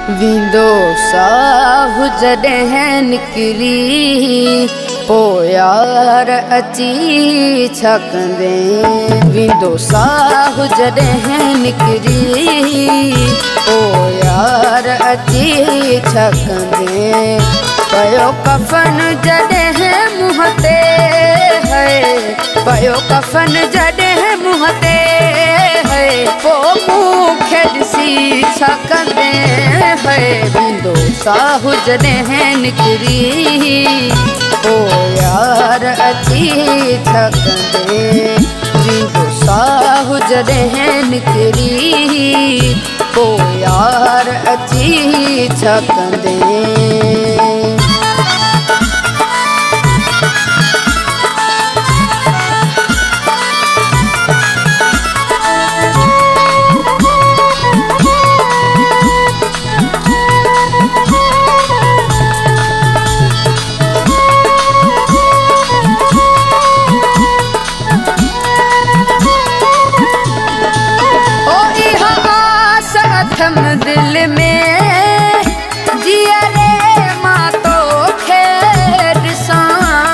विंदो साहु जॾहिं निकिरी पोयार अची छा कंदे। विंदो साहु जॾहिं निकिरी पोयार अची छा कंदे। पयो कफन जॾहिं मुंहं ते है, पयो कफन जॾहिं मुंहं ते है, पोइ मूंखे ॾिसी छा कंदे है। विंदो साहु जॾहिं निकिरी पोयार अची छा कंदे। विंदो साहु जॾहिं निकिरी पोयार अची छा कंदे। दिल में जिया रे मां तोखे ॾिसां,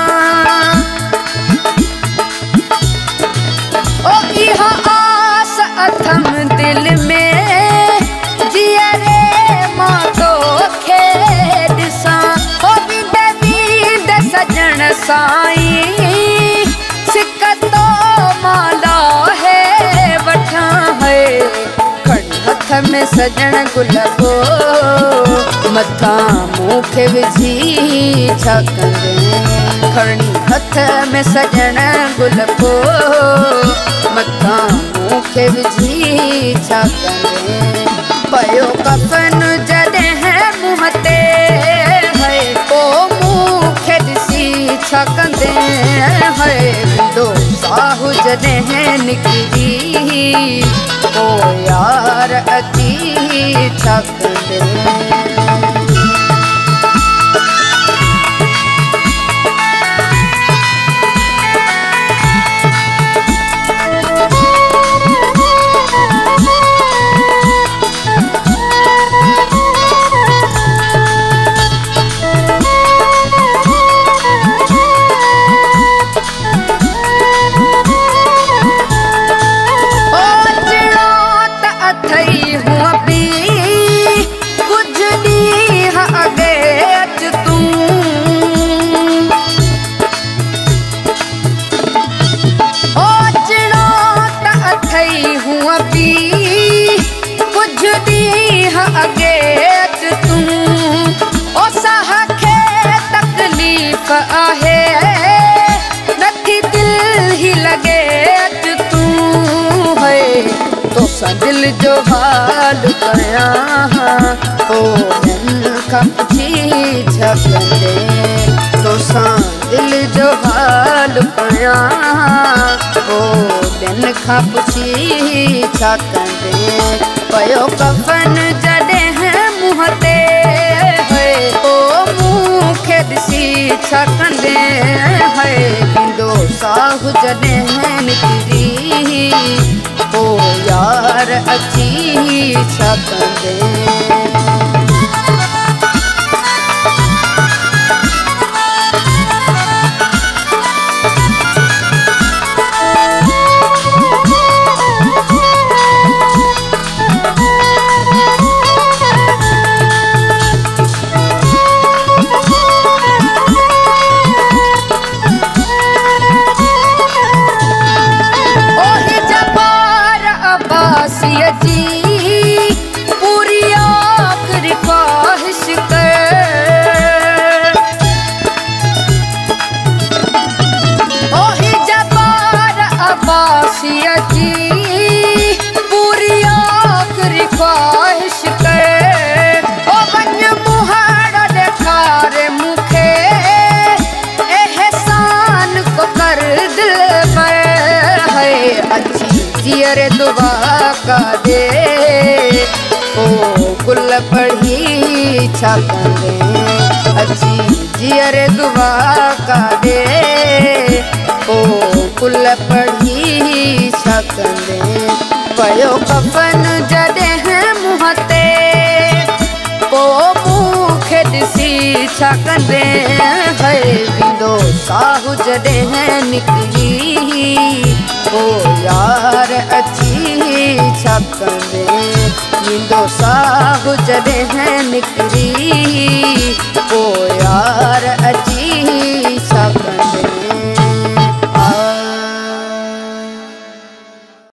ओ इहा आस अथम दिल में जिया रे मां तोखे ॾिसां। ओ विंदे विंदे सजण साईं सिक तो माला है वठां है। हथ में सजण गुलाबो मथा मूंखे विझी छा कंदे। खणी हथ में सजण गुलाबो मथा मूंखे विझी छा कंदे। पयो कफन जॾहिं मुंहं ते है, पोइ मूंखे ॾिसी छा कंदे है। विंदो साहु जॾहिं निकिरी पोयार अची छा कंदे। आहे नथी दिल ही लगे तू है। तोसां दिल जो हाल कयां ओ दिल खां पुछी छा कंदे। तोसां दिल जो हाल कयां ओ दिल खां पुछी छा कंदे। पयो कफन जॾहिं मुंहं ते है, ओ मूंखे ॾिसी छा कंदे है। विंदो साहु जॾहिं निकिरी पोयार अची छा कंदे। पूरी आखिरी ख्वाहिश कर, ओही जबार अब्बासिया जी पूरी आखिरी ख्वाहिश कर। ओ वञ मुहाड़ ॾेखारे मूंखे एहसान को कर दिल पर है। अची जियर दुआ का दे ओ गुल पढ़ी छा कंदे। अची जियर दुआ का दे ओ गुल पढ़ी छा कंदे। पयो कफन जॾहिं मुंहं ते छा कंदे है विंदो साहु जॾहिं निकिरी ओ यार अची छा कंदे विंदो साहु जॾहिं निकिरी